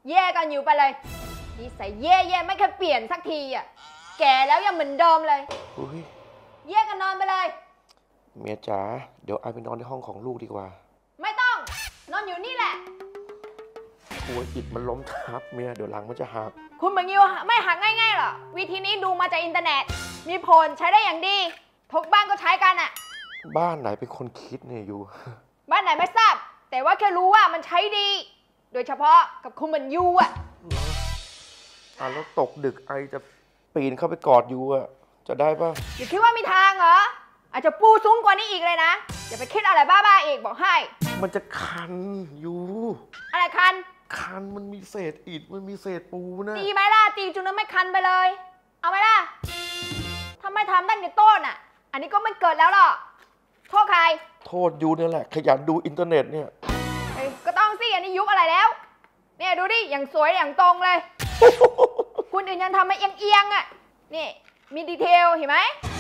แย่กันอยู่ไปเลยนิสัยแย่ไม่เคยเปลี่ยนสักทีอ่ะแก่แล้วยังเหมือนเดิมเลยแยกกันนอนไปเลยเมียจ๋าเดี๋ยวไอไปนอนในห้องของลูกดีกว่าไม่ต้องนอนอยู่นี่แหละกลัวอิฐมันล้มทับเมียเดี๋ยวหลังมันจะหักคุณแบบนี้ไม่หักง่ายๆหรอวิธีนี้ดูมาจากอินเทอร์เน็ตมีผลใช้ได้อย่างดีทุกบ้านก็ใช้กันอ่ะบ้านไหนเป็นคนคิดเนี่ยอยู่บ้านไหนไม่ทราบแต่ว่าแค่รู้ว่ามันใช้ดีโดยเฉพาะกับคุณเหมือนยูอ่ะแล้วตกดึกไอจะปีนเข้าไปกอดยูอ่ะจะได้ป่ะอย่าคิดว่ามีทางเหรออาจจะปูสูงกว่านี้อีกเลยนะอย่าไปคิดอะไรบ้าๆอีกบอกให้มันจะคันยูอะไรคันมันมีเศษอิฐมันมีเศษปูนะตีไหมล่ะตีจนนั้นไม่คันไปเลยเอาไหมล่ะทำไมทำตั้งแต่ต้นอ่ะอันนี้ก็ไม่เกิดแล้วหรอกโทษใครโทษยูเนี่ยแหละขยันดูอินเทอร์เน็ตเนี่ยก็ต้องสิอันนี้ยุคอะไรแล้วเนี่ยดูดิอย่างสวยอย่างตรงเลย คุณอื่นยังทำมาเอียงๆอ่ะนี่มีดีเทลเห็นไหม